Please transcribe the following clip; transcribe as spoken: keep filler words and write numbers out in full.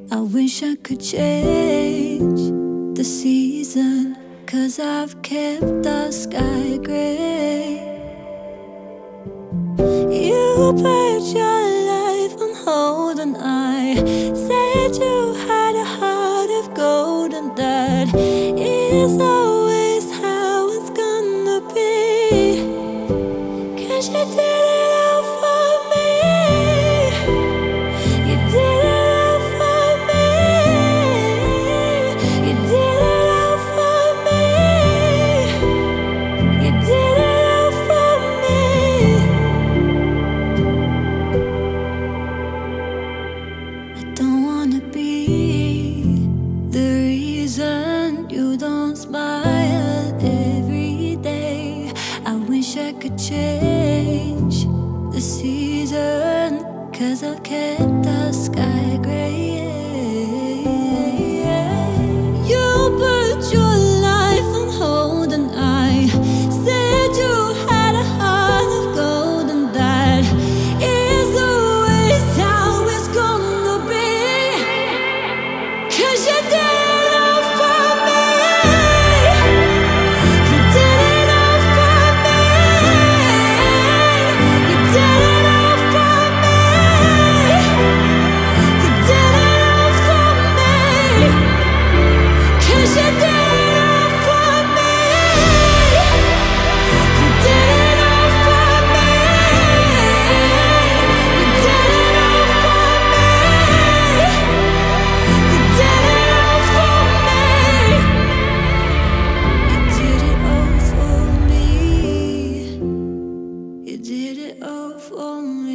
I wish I could change the season, 'cause I've kept the sky gray. You put your life on hold and I said you had a heart of gold, and that is always how it's gonna be. 'Cause you did it all for me. You did it all for me. You did it all for me. You did it all for me. I don't wanna be the reason you don't smile every day. I wish I could change the season, 'cause I've kept the sky gray. You put your life on hold and I said you had a heart of gold, and that is always how it's gonna be. 'Cause you did it all for me. You did it all for me. You did it all for me. You did it all for me. 'Cause you did it all for me. You did it all for me. You did it all for me. You did it all for me. You did it all for me. You did it all for me.